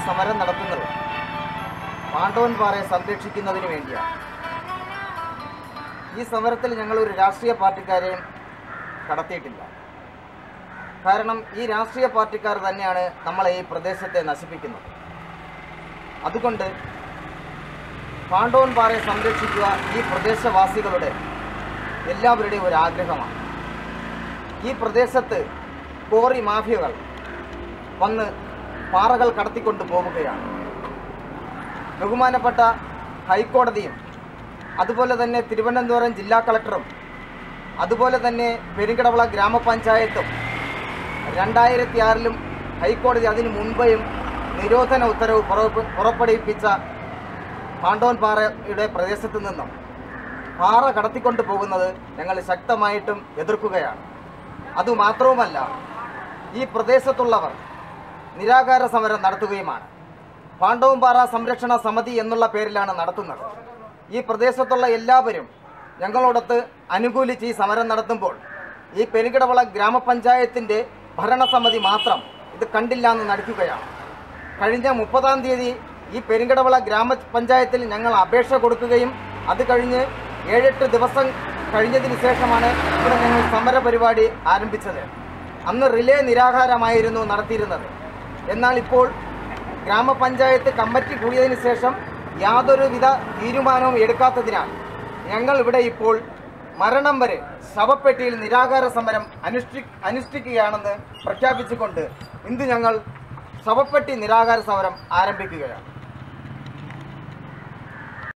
സമരം നടത്തുന്നത് പാണ്ഡവൻപാറയെ സംരക്ഷിക്കുന്നതിന് വേണ്ടിയാണ്. ഈ സമരത്തിൽ ഞങ്ങളൊരു രാഷ്ട്രീയ പാർട്ടിക്കാരെയും കടത്തിയിട്ടില്ല. കാരണം ഈ രാഷ്ട്രീയ പാർട്ടിക്കാർ തന്നെയാണ് നമ്മളെ ഈ പ്രദേശത്തെ നശിപ്പിക്കുന്നത്. അതുകൊണ്ട് പാണ്ഡവൻപാറയെ സംരക്ഷിക്കുക ഈ പ്രദേശവാസികളുടെ എല്ലാവരുടെയും ഒരു ആഗ്രഹമാണ്. ഈ പ്രദേശത്ത് കോറി മാഫിയകൾ വന്ന് പാറകൾ കടത്തിക്കൊണ്ട് പോവുകയാണ്. ബഹുമാനപ്പെട്ട ഹൈക്കോടതിയും അതുപോലെ തന്നെ തിരുവനന്തപുരം ജില്ലാ കളക്ടറും അതുപോലെ തന്നെ പെരിങ്കടവിള ഗ്രാമപഞ്ചായത്തും 2006 ഹൈക്കോടതി അതിനു മുൻപേയും നിരോധന ഉത്തരവ് പുറപ്പെടുവിപ്പിച്ച പാണ്ഡവൻപാറയുടെ പ്രദേശത്തു നിന്നും പാറ കടത്തിക്കൊണ്ട് പോകുന്നത് ഞങ്ങൾ ശക്തമായിട്ടും എതിർക്കുകയാണ്. അതുമാത്രവുമല്ല, ഈ പ്രദേശത്തുള്ളവർ നിരാകാര സമരം നടത്തുകയുമാണ്. പാണ്ഡവൻപാറ സംരക്ഷണ സമിതി എന്നുള്ള പേരിലാണ് നടത്തുന്നത്. ഈ പ്രദേശത്തുള്ള എല്ലാവരും ഞങ്ങളോടൊത്ത് അനുകൂലിച്ച് ഈ സമരം നടത്തുമ്പോൾ ഈ പെരിങ്കടവിള ഗ്രാമപഞ്ചായത്തിൻ്റെ ഭരണസമിതി മാത്രം ഇത് കണ്ടില്ല എന്ന് നടിക്കുകയാണ്. കഴിഞ്ഞ 30-ാം തീയതി ഈ പെരിങ്കടവിള ഗ്രാമപഞ്ചായത്തിൽ ഞങ്ങൾ അപേക്ഷ കൊടുക്കുകയും അത് കഴിഞ്ഞ് 7-8 ദിവസം കഴിഞ്ഞതിന് ശേഷമാണ് ഇവിടെ ഞങ്ങൾ സമര പരിപാടി ആരംഭിച്ചത്. അന്ന് റിലേ നിരാഹാരമായിരുന്നു നടത്തിയിരുന്നത്. എന്നാൽ ഇപ്പോൾ ഗ്രാമപഞ്ചായത്ത് കമ്മിറ്റി കൂടിയതിന് ശേഷം യാതൊരുവിധ തീരുമാനവും എടുക്കാത്തതിനാൽ ഞങ്ങൾ ഇവിടെ ഇപ്പോൾ മരണം വരെ ശവപ്പെട്ടിയിൽ നിരാകാര സമരം അനുഷ്ഠിക്കുകയാണെന്ന് പ്രഖ്യാപിച്ചുകൊണ്ട് ഇന്ന് ഞങ്ങൾ ശവപ്പെട്ടി നിരാകാര സമരം ആരംഭിക്കുകയാണ്.